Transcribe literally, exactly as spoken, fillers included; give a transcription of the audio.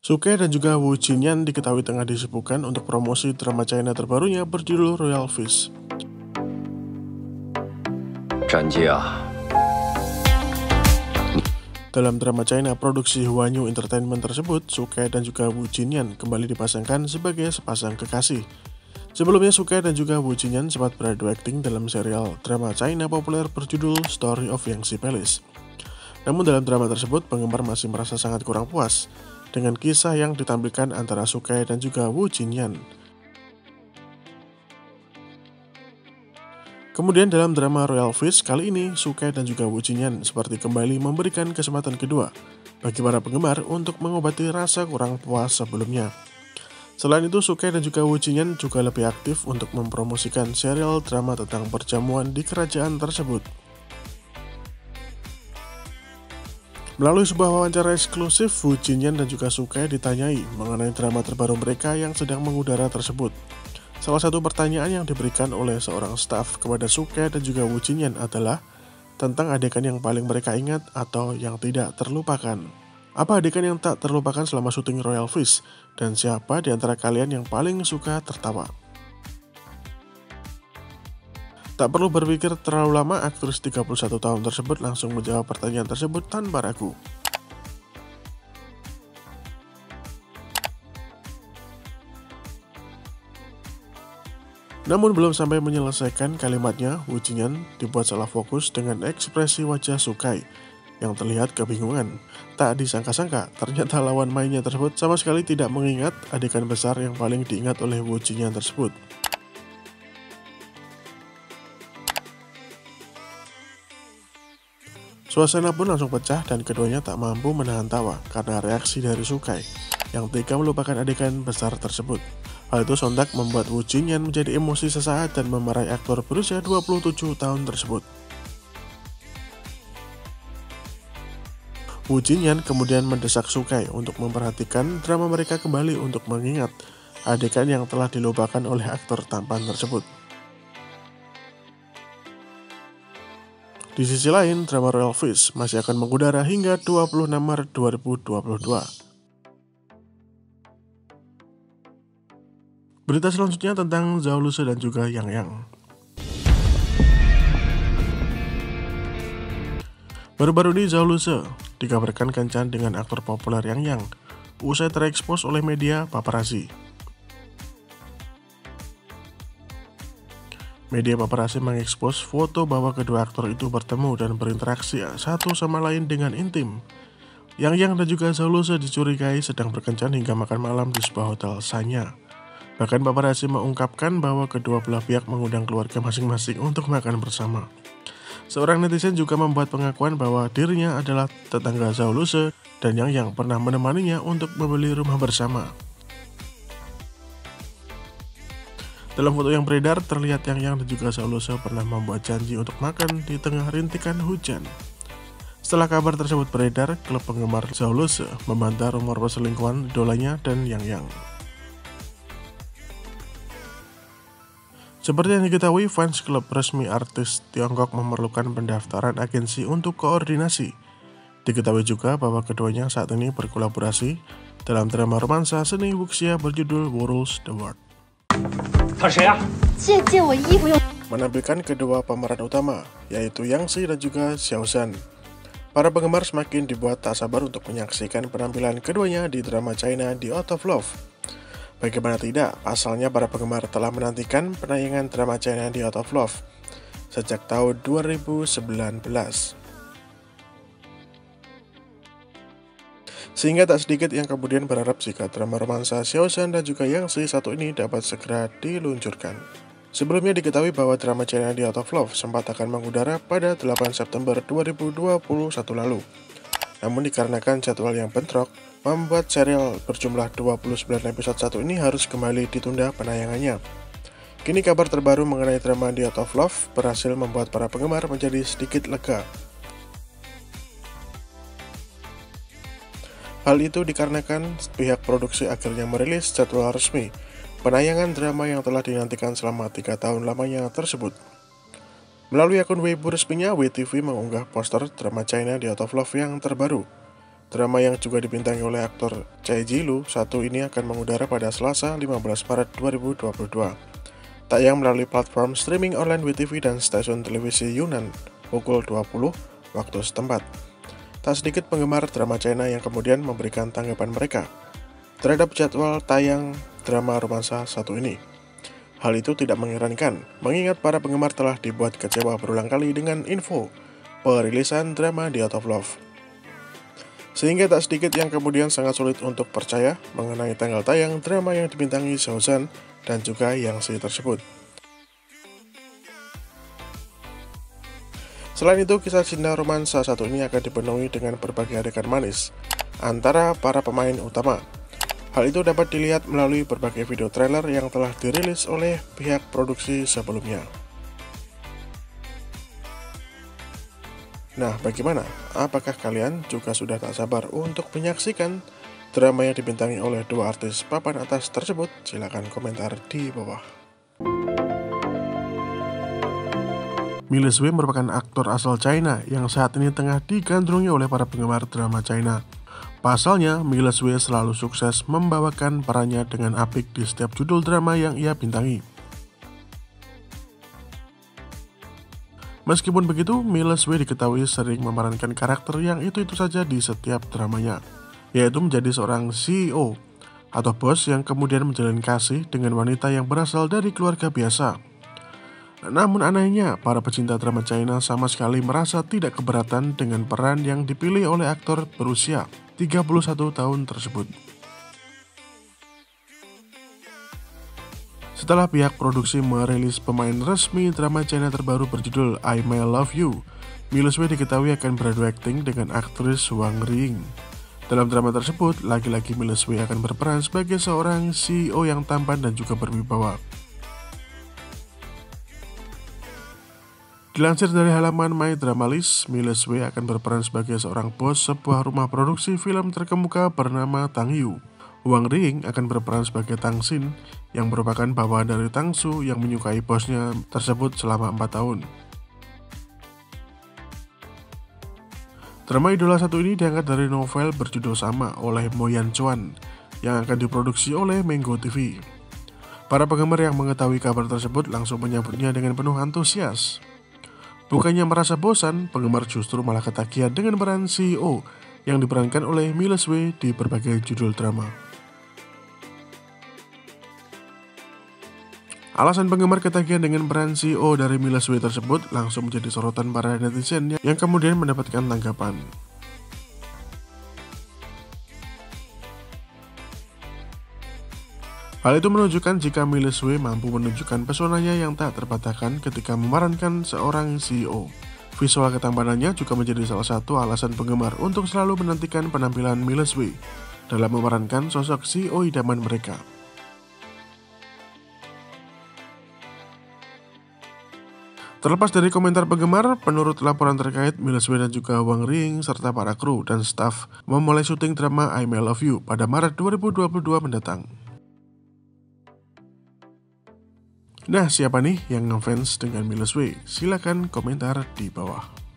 Suke dan juga Wu Jinyan diketahui tengah disibukkan untuk promosi drama China terbarunya berjudul Royal Fish. Dalam drama China produksi Huanyu Entertainment tersebut, Suke dan juga Wu Jinyan kembali dipasangkan sebagai sepasang kekasih. Sebelumnya Suke dan juga Wu Jinyan sempat beradu akting dalam serial drama China populer berjudul Story of Yangtze Palace. Namun dalam drama tersebut penggemar masih merasa sangat kurang puas dengan kisah yang ditampilkan antara Suke dan juga Wu Jinyan. Kemudian dalam drama Royal Fish kali ini, Suke dan juga Wu Jinyan seperti kembali memberikan kesempatan kedua bagi para penggemar untuk mengobati rasa kurang puas sebelumnya. Selain itu, Suke dan juga Wu Jinyan juga lebih aktif untuk mempromosikan serial drama tentang perjamuan di kerajaan tersebut. Melalui sebuah wawancara eksklusif, Wu Jinyan dan juga Suke ditanyai mengenai drama terbaru mereka yang sedang mengudara tersebut. Salah satu pertanyaan yang diberikan oleh seorang staf kepada Suke dan juga Wu Jinyan adalah tentang adegan yang paling mereka ingat atau yang tidak terlupakan. Apa adegan yang tak terlupakan selama syuting Royal Fish? Dan siapa di antara kalian yang paling suka tertawa? Tak perlu berpikir terlalu lama, aktris tiga puluh satu tahun tersebut langsung menjawab pertanyaan tersebut tanpa ragu. Namun belum sampai menyelesaikan kalimatnya, Wu Jinyan dibuat salah fokus dengan ekspresi wajah Suke yang terlihat kebingungan. Tak disangka-sangka, ternyata lawan mainnya tersebut sama sekali tidak mengingat adegan besar yang paling diingat oleh Wu Jinyan tersebut. Suasana pun langsung pecah dan keduanya tak mampu menahan tawa karena reaksi dari Suke yang tega melupakan adegan besar tersebut. Hal itu sontak membuat Wu Jinyan menjadi emosi sesaat dan memarahi aktor berusia dua puluh tujuh tahun tersebut. Wu Jinyan kemudian mendesak Suke untuk memperhatikan drama mereka kembali untuk mengingat adegan yang telah dilupakan oleh aktor tampan tersebut. Di sisi lain, drama Royal Fish masih akan mengudara hingga dua puluh enam Maret dua ribu dua puluh dua. Berita selanjutnya tentang Zhao Lusi dan juga Yang Yang. Baru-baru ini Zhao Lusi dikabarkan kencan dengan aktor populer Yang Yang usai terekspos oleh media paparazzi. Media paparazzi mengekspos foto bahwa kedua aktor itu bertemu dan berinteraksi satu sama lain dengan intim. Yang Yang dan juga Zhao Lusi dicurigai sedang berkencan hingga makan malam di sebuah hotel Sanya. Bahkan paparazzi mengungkapkan bahwa kedua belah pihak mengundang keluarga masing-masing untuk makan bersama. Seorang netizen juga membuat pengakuan bahwa dirinya adalah tetangga Zhao Lusi dan Yang Yang pernah menemaninya untuk membeli rumah bersama. Dalam foto yang beredar, terlihat Yang Yang dan juga Zhao Lusi pernah membuat janji untuk makan di tengah rintikan hujan. Setelah kabar tersebut beredar, klub penggemar Zhao Lusi membantah rumor perselingkuhan idolanya dan Yang Yang. Seperti yang diketahui, fans klub resmi artis Tiongkok memerlukan pendaftaran agensi untuk koordinasi. Diketahui juga bahwa keduanya saat ini berkolaborasi dalam drama romansa seni wuxia berjudul Who Rules the World. Menampilkan kedua pemeran utama, yaitu Yang Xi dan juga Xiao Zhan. Para penggemar semakin dibuat tak sabar untuk menyaksikan penampilan keduanya di drama China The Out of Love. Bagaimana tidak, pasalnya para penggemar telah menantikan penayangan drama China The Out of Love sejak tahun dua ribu sembilan belas. Sehingga tak sedikit yang kemudian berharap jika drama romansa Xiao Zhan dan juga Yang Xi satu ini dapat segera diluncurkan. Sebelumnya diketahui bahwa drama China The Out of Love sempat akan mengudara pada delapan September dua ribu dua puluh satu lalu. Namun dikarenakan jadwal yang bentrok, membuat serial berjumlah dua puluh sembilan episode satu ini harus kembali ditunda penayangannya. Kini kabar terbaru mengenai drama The Out of Love berhasil membuat para penggemar menjadi sedikit lega. Hal itu dikarenakan pihak produksi akhirnya merilis jadwal resmi penayangan drama yang telah dinantikan selama tiga tahun lamanya tersebut. Melalui akun Weibo resminya, W T V mengunggah poster drama China The Out of Love yang terbaru. Drama yang juga dibintangi oleh aktor Choi Ji-lu satu ini akan mengudara pada Selasa lima belas Maret dua ribu dua puluh dua. Tayang melalui platform streaming online W T V dan stasiun televisi Yunnan pukul dua puluh waktu setempat. Tak sedikit penggemar drama China yang kemudian memberikan tanggapan mereka terhadap jadwal tayang drama romansa satu ini. Hal itu tidak mengherankan, mengingat para penggemar telah dibuat kecewa berulang kali dengan info perilisan drama The Art of Love. Sehingga tak sedikit yang kemudian sangat sulit untuk percaya mengenai tanggal tayang drama yang dibintangi Seosan dan juga Yang Si tersebut. Selain itu, kisah cinta romansa satu ini akan dipenuhi dengan berbagai adegan manis antara para pemain utama. Hal itu dapat dilihat melalui berbagai video trailer yang telah dirilis oleh pihak produksi sebelumnya. Nah, bagaimana? Apakah kalian juga sudah tak sabar untuk menyaksikan drama yang dibintangi oleh dua artis papan atas tersebut? Silahkan komentar di bawah. Miles Wei merupakan aktor asal China yang saat ini tengah digandrungi oleh para penggemar drama China. Pasalnya, Miles Wei selalu sukses membawakan perannya dengan apik di setiap judul drama yang ia bintangi. Meskipun begitu, Miles Wei diketahui sering memerankan karakter yang itu-itu saja di setiap dramanya, yaitu menjadi seorang C E O atau bos yang kemudian menjalin kasih dengan wanita yang berasal dari keluarga biasa. Namun anehnya, para pecinta drama China sama sekali merasa tidak keberatan dengan peran yang dipilih oleh aktor berusia tiga puluh satu tahun tersebut. Setelah pihak produksi merilis pemain resmi drama China terbaru berjudul I May Love You, Miles Wei diketahui akan beradu akting dengan aktris Wang Ring. Dalam drama tersebut, lagi-lagi Miles Wei akan berperan sebagai seorang C E O yang tampan dan juga berwibawa. Dilansir dari halaman My Drama List, Miles Wei akan berperan sebagai seorang bos sebuah rumah produksi film terkemuka bernama Tang Yu. Wang Ring akan berperan sebagai Tang Xin yang merupakan bawaan dari Tang Su yang menyukai bosnya tersebut selama empat tahun. Drama Idola satu ini diangkat dari novel berjudul sama oleh Mo Yan Chuan yang akan diproduksi oleh Mango T V. Para penggemar yang mengetahui kabar tersebut langsung menyambutnya dengan penuh antusias. Bukannya merasa bosan, penggemar justru malah ketagihan dengan peran C E O yang diperankan oleh Miles Wei di berbagai judul drama. Alasan penggemar ketagihan dengan peran C E O dari Miles Wei tersebut langsung menjadi sorotan para netizen yang kemudian mendapatkan tanggapan. Hal itu menunjukkan jika Miles Wei mampu menunjukkan pesonanya yang tak terbatahkan ketika memerankan seorang C E O. Visual ketampanannya juga menjadi salah satu alasan penggemar untuk selalu menantikan penampilan Miles Wei dalam memerankan sosok C E O idaman mereka. Terlepas dari komentar penggemar, penurut laporan terkait, Miles Wei dan juga Wang Ring serta para kru dan staf memulai syuting drama I May Love You pada Maret dua ribu dua puluh dua mendatang. Nah, siapa nih yang ngefans dengan Miles Wei? Silahkan komentar di bawah.